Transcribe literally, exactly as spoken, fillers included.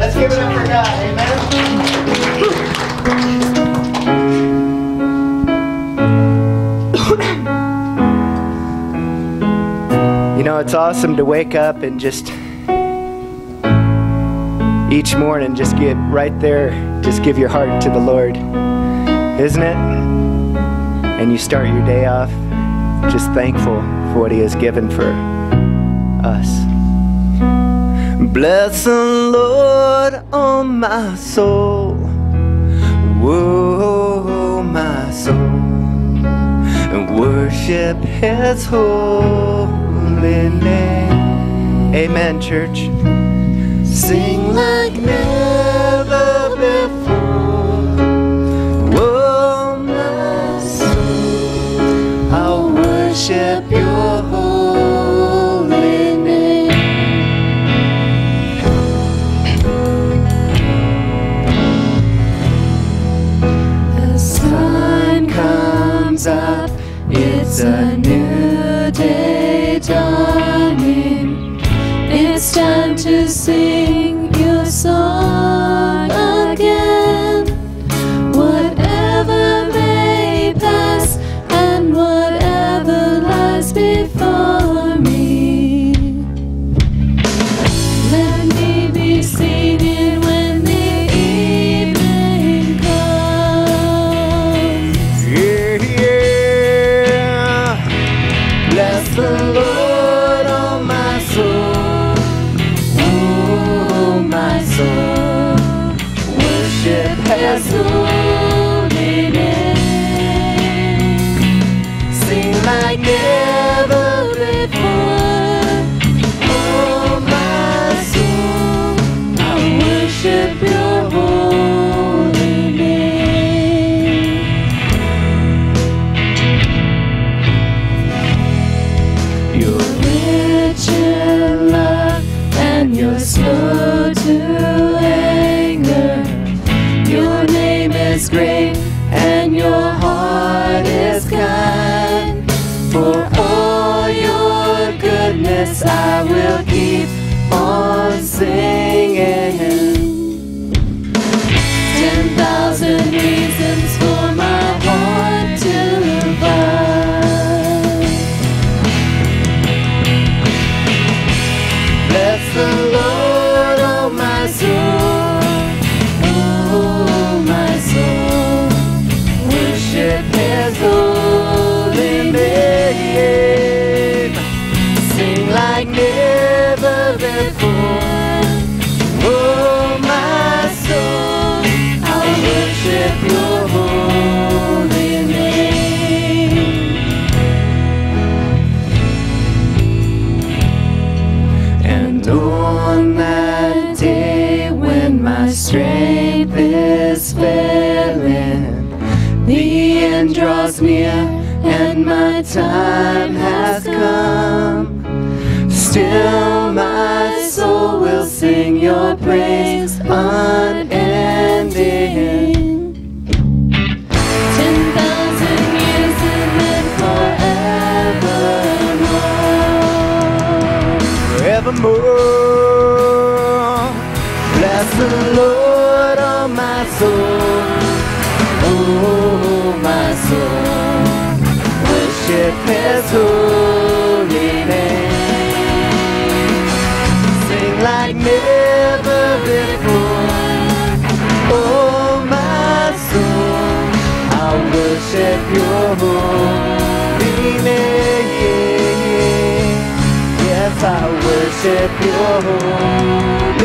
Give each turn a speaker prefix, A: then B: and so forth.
A: Let's give it up for God. Amen. You know, it's awesome to wake up and just each morning just get right there, just give your heart to the Lord, isn't it? And you start your day off just thankful for what He has given for us. Bless the Lord, oh my soul, whoa, my soul, and worship His holy name. Amen, church. Sing like never before, whoa, my soul, I'll worship your holy name. The sun comes up, it's a new day dawning. It's time to sing your song again. Whatever may pass and whatever lies before me, let me be singing when the evening comes. Yeah, yeah. Bless the Lord, oh my soul, oh my soul, worship His holy name. Sing like never before, oh my soul, I worship your holy name. You're rich in love and you're slow to anger. Your name is great and your heart is kind. For all your goodness I will keep on singing. Ten thousand reasons for my heart to find. Bless the Lord, oh my soul, oh my soul, worship His holy name. Sing like never before, oh my soul, I'll worship your holy name. And on that day when my strength is failing, the end draws near and my time has come, still my soul will sing your praise unending. Ten thousand years and then forevermore. Forevermore. Bless the Lord, oh my soul, oh my soul, worship His holy name. Sing like never before, oh my soul, I'll worship your holy name. Yes, I'll worship your holy name.